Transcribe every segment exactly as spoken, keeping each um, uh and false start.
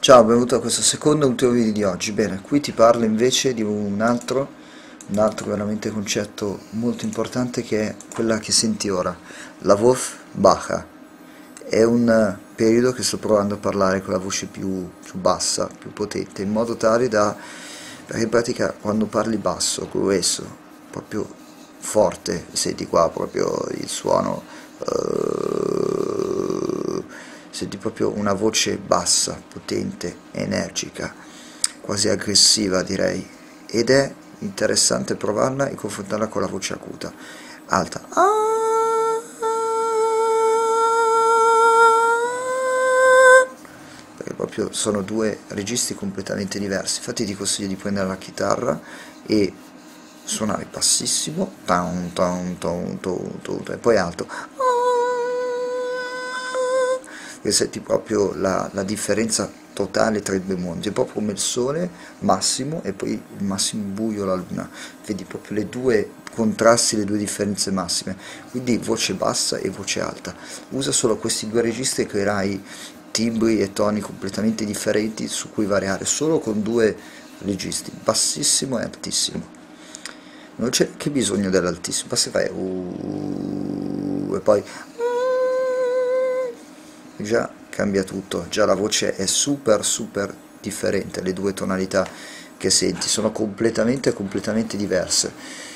Ciao, benvenuto a questo secondo e ultimo video di oggi. Bene, qui ti parlo invece di un altro, un altro veramente concetto molto importante che è quella che senti ora, la voz baja. È un periodo che sto provando a parlare con la voce più, più bassa, più potente, in modo tale da, perché in pratica quando parli basso, grueso, proprio forte, senti qua proprio il suono, eh, senti proprio una voce bassa, potente, energica, quasi aggressiva direi, ed è interessante provarla e confrontarla con la voce acuta, alta. Perché proprio sono due registri completamente diversi. Infatti ti consiglio di prendere la chitarra e suonare bassissimo, taun, taun, taun, taun, taun, e poi alto, e senti proprio la, la differenza totale tra i due mondi. È proprio come il sole massimo e poi il massimo buio la luna, vedi proprio le due contrasti, le due differenze massime. Quindi voce bassa e voce alta, usa solo questi due registri e creerai timbri e toni completamente differenti su cui variare solo con due registri, bassissimo e altissimo. Non c'è che bisogno dell'altissimo, basta fare uh, e poi già cambia tutto, già la voce è super super differente, le due tonalità che senti sono completamente completamente diverse,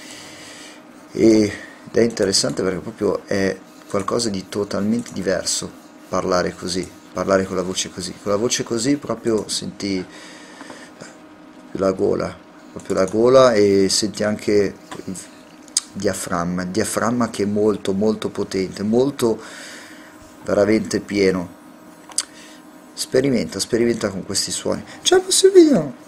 ed è interessante perché proprio è qualcosa di totalmente diverso parlare così, parlare con la voce così, con la voce così proprio senti la gola, proprio la gola, e senti anche il diaframma, il diaframma che è molto molto potente, molto veramente pieno. Sperimenta, sperimenta con questi suoni. Ciao, prossimo video!